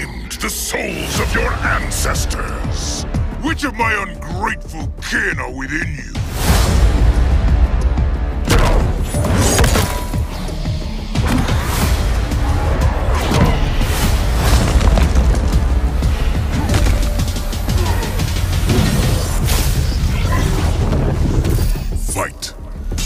claimed the souls of your ancestors. Which of my ungrateful kin are within you? Fight.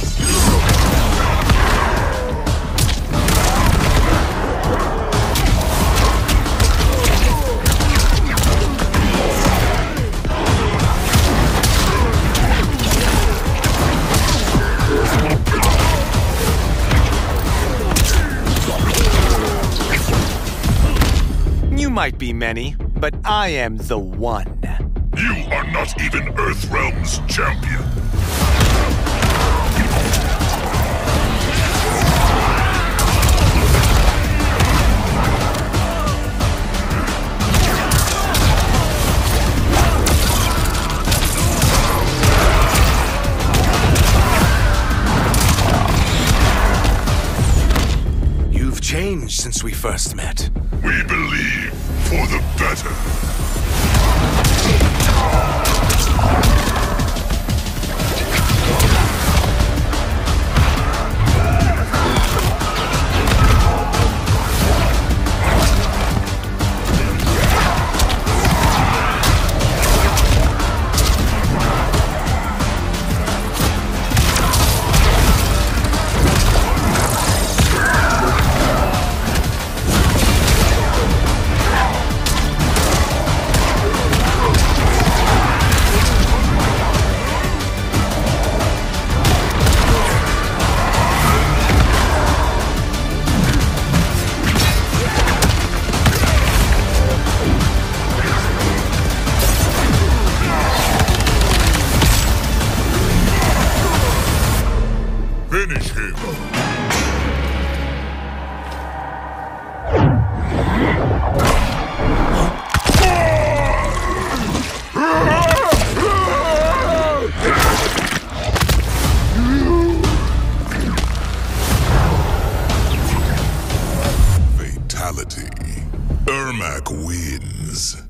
You might be many, but I am the one. You are not even Earthrealm's champion. You've changed since we first met. We believe for the better. Finish him. Fatality. Ermac wins.